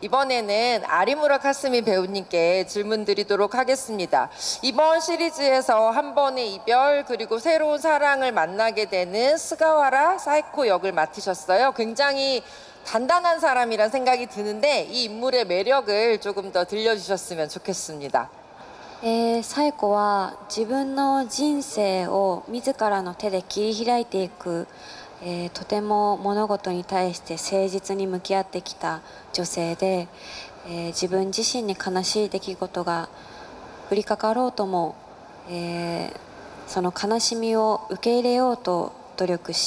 이번에는 아리무라 카스미 배우님께 질문 드리도록 하겠습니다. 이번 시리즈에서 한 번의 이별 그리고 새로운 사랑을 만나게 되는 스가와라 사이코 역을 맡으셨어요. 굉장히 단단한 사람이란 생각이 드는데 이 인물의 매력을 조금 더 들려주셨으면 좋겠습니다. サイコは自分の人生を自らの手で切り開いていく、とても物事に対して誠実に向き合ってきた女性で、自分自身に悲しい出来事が降りかかろうとも、その悲しみを受け入れようと努力して、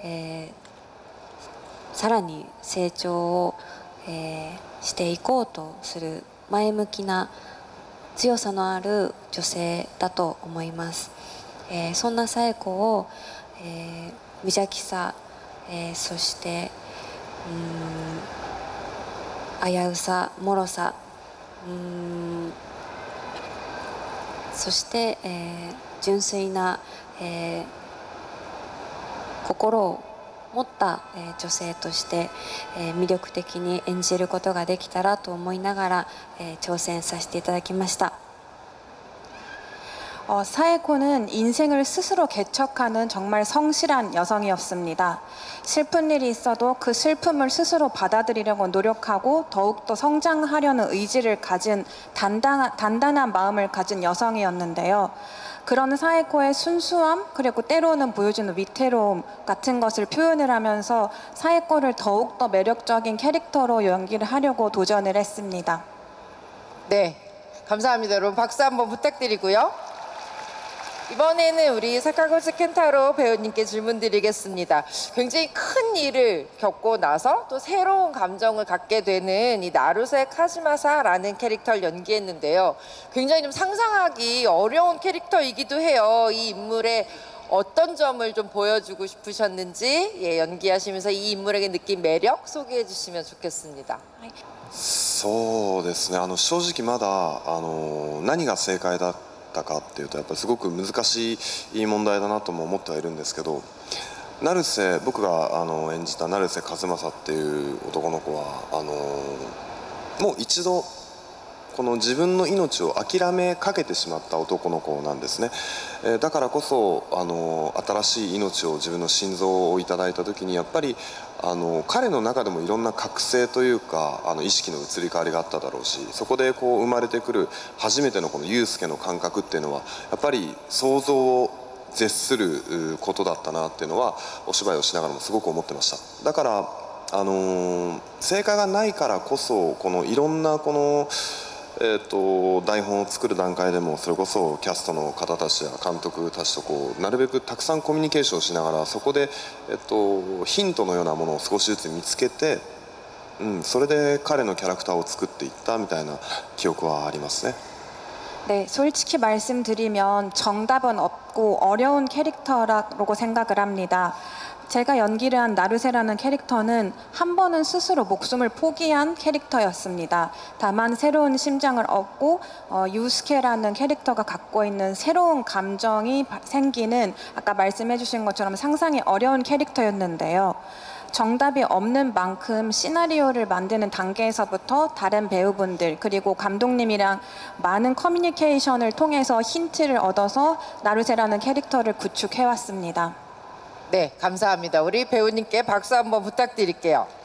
さらに成長を、していこうとする前向きな強さのある女性だと思います。そんなサエコを、無邪気さ、そして危うさ、脆さ、そして、純粋な、心を持った、女性として、魅力的に演じることができたらと思いながら、挑戦させていただきました。 사에코는 인생을 스스로 개척하는 정말 성실한 여성이었습니다. 슬픈 일이 있어도 그 슬픔을 스스로 받아들이려고 노력하고 더욱더 성장하려는 의지를 가진 단단한 마음을 가진 여성이었는데요. 그런 사에코의 순수함 그리고 때로는 보여주는 위태로움 같은 것을 표현을 하면서 사에코를 더욱더 매력적인 캐릭터로 연기를 하려고 도전을 했습니다. 네, 감사합니다. 여러분 박수 한번 부탁드리고요. 이번에는 우리 사카구치 켄타로 배우님께 질문 드리겠습니다. 굉장히 큰 일을 겪고 나서 또 새로운 감정을 갖게 되는 이 나루세 카즈마사라는 캐릭터를 연기했는데요. 굉장히 좀 상상하기 어려운 캐릭터이기도 해요. 이 인물의 어떤 점을 좀 보여주고 싶으셨는지 연기하시면서 이 인물에게 느낀 매력 소개해 주시면 좋겠습니다. そうですね。正直まだ何が正解だったかっていうとやっぱりすごく難しい問題だなとも思ってはいるんですけど、僕が演じた成瀬和正っていう男の子はもう一度この自分の命を諦めかけてしまった男の子なんですね。だからこそ新しい命を自分の心臓をいただいた時にやっぱり彼の中でもいろんな覚醒というか意識の移り変わりがあっただろうし、そこでこう生まれてくる初めてのこの祐介の感覚っていうのはやっぱり想像を絶することだったなっていうのはお芝居をしながらもすごく思ってました。だから正解がないからこそこのいろんなこの台本を作る段階でもそれこそキャストの方たちや監督たちとなるべくたくさんコミュニケーションしながらそこで、ヒントのようなものを少しずつ見つけて、それで彼のキャラクターを作っていったみたいな記憶はありますね。 네, 솔직히 말씀드리면 정답은 없고 어려운 캐릭터라고 생각을 합니다. 제가 연기를 한 나루세라는 캐릭터는 한 번은 스스로 목숨을 포기한 캐릭터였습니다. 다만 새로운 심장을 얻고 유스케라는 캐릭터가 갖고 있는 새로운 감정이 생기는 아까 말씀해 주신 것처럼 상상이 어려운 캐릭터였는데요. 정답이 없는 만큼 시나리오를 만드는 단계에서부터 다른 배우분들 그리고 감독님이랑 많은 커뮤니케이션을 통해서 힌트를 얻어서 나루세라는 캐릭터를 구축해왔습니다. 네, 감사합니다. 우리 배우님께 박수 한번 부탁드릴게요.